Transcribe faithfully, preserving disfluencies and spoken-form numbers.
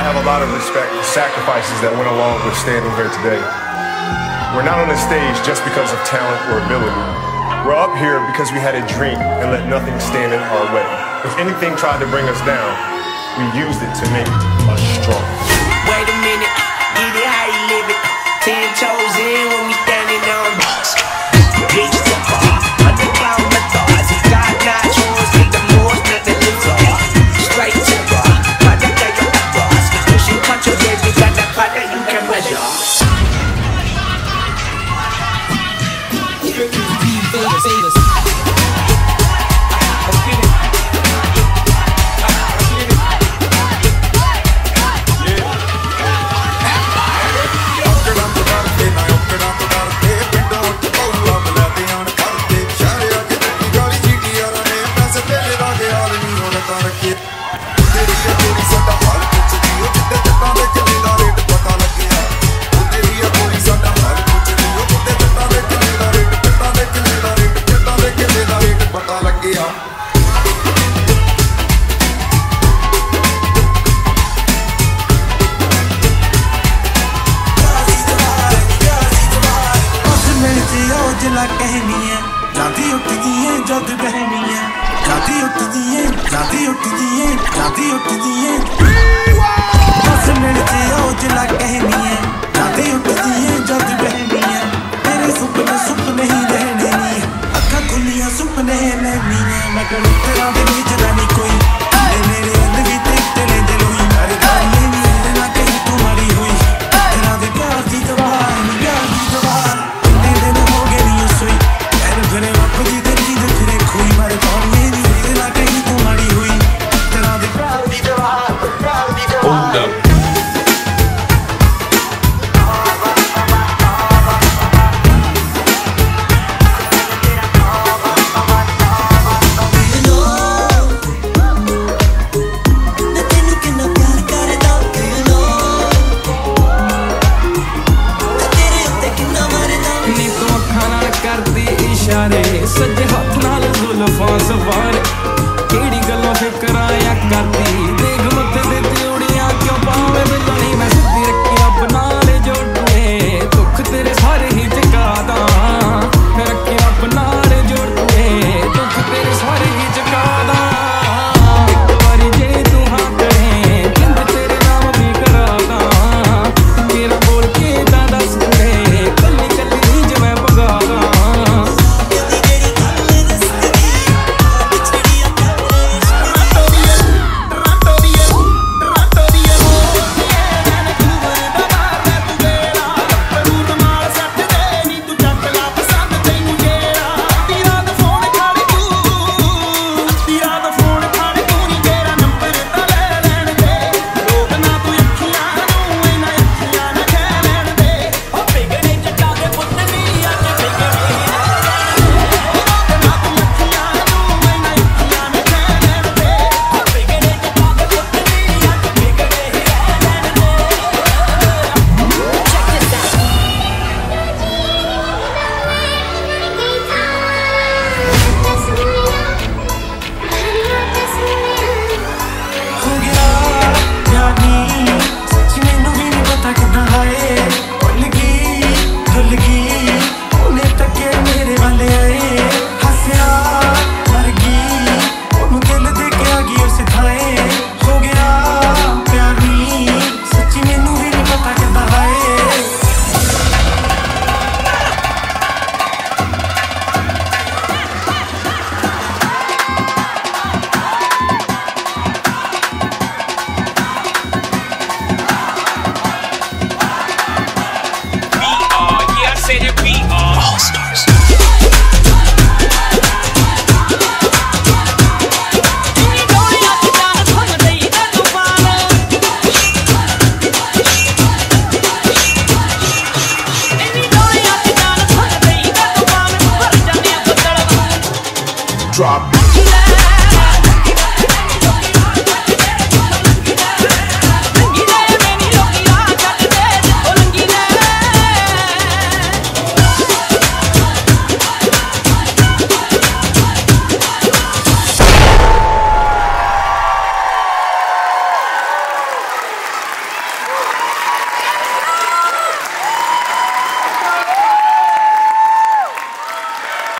have a lot of respect for sacrifices that went along with standing here today. We're not on the stage just because of talent or ability. We're up here because we had a dream and let nothing stand in our way. If anything tried to bring us down, we used it to make us strong. Wait a minute, get it how you live it. Ten toes in when we standing on box. Reach the bar, underground methods. It's God not yours, take the more, nothing to talk. Straight to the bar, project that you got boss. Pushing punch your baby, got that pot that you can measure. Famous, famous. जाती उठती है जद बहनी है जाती उठती है जाती उठती है जाती उठती है बस मिलती हो जिला कहनी है जाती उठती है जद बहनी है तेरे सुपने सुपने ही रहने नहीं अखा खुलियां सुपने लेनी है मैं करूं तेरा भी नहीं जलानी कोई मेरे अंदर भी देख तेरे दिल हुई अरे गाली नहीं ना कहीं तुम्हारी हुई तेरा दे प्यार की दवा प्यार की दवा तेरे दिन हो गए नहीं सोई तेरे वापसी तेरी तेरे खोई मारे कौन मेरी मेरे ना कहीं तुम्हारी हुई तेरा दे प्यार की दवा प्यार की दवा hold up सज्जे हाथ नाल जुल्फां सवार केड़ी गल्लों फिकर आया करदी देख मत्थे दे त्योड़ियां क्यों पावे मिलनी मैं सिद्धी रखिया बना ले जोड़े दुख तेरे सारे ही चकादा मैं रखिया बना ले जोड़े दुख तेरे सारे ही चकादा एक बारी जे तू हाँ कहे जिंद तेरे नाम भी करादा मेरा बोल के दा दस दे कल्ली कल्ली ज मैं भगादा Drop